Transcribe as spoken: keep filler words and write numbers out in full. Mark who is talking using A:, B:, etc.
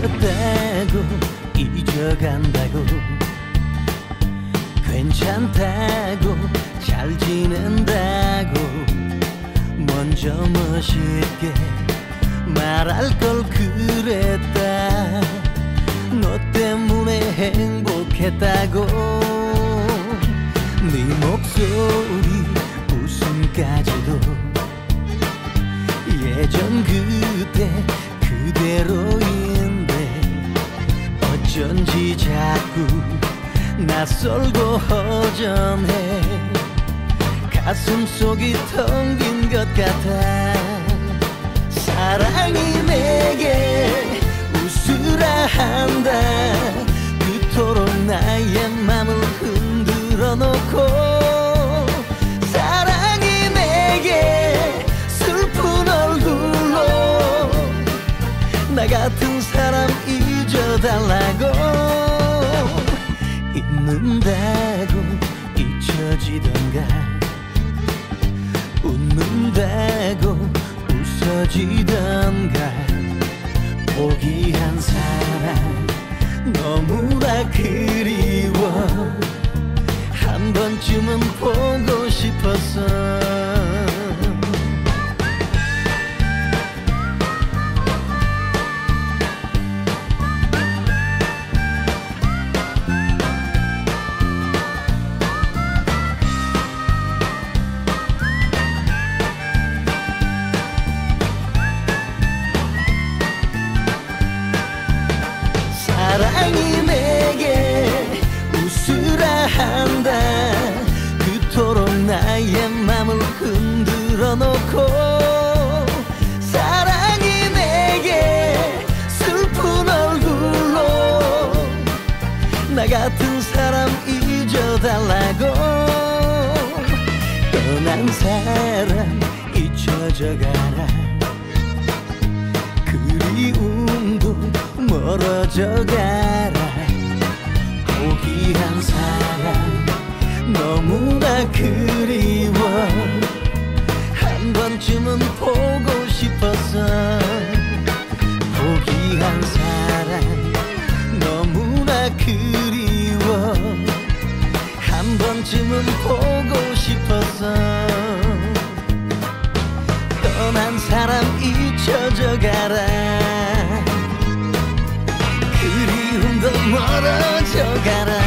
A: 잊었다고 잊어간다고 괜찮다고 잘 지낸다고 먼저 멋있게 말할 걸 그랬다. 너 때문에 행복했다고 네 목소리 웃음까지도 예전 그때 그대로인데 어쩐지 자꾸 낯설고 허전해. 가슴속이 텅 빈 것 같아. 사랑이 내게 웃으라 한다. 그토록 나의 맘을 흔들어 놓고 사랑이 내게 슬픈 얼굴로 나 같은 사람 잊어달라고. 잊는다고 잊혀지던가 웃는다고 웃어지던가 포기한 사람 너무나 그리워. 한 번쯤은 보고 싶었어. 사랑이 내게 웃으라 한다. 그토록 나의 맘을 흔들어 놓고 사랑이 내게 슬픈 얼굴로 나 같은 사람 잊어달라고. 떠난 사람 잊혀져가라. 그리움도 멀어져가라. 포기한 사람 너무나 그리워. 한 번쯤은 보고 싶었어. 포기한 사람 너무나 그리워. 한 번쯤은 보고 싶었어. 떠난 사람 잊혀져가라. 그리움도 멀어져가라.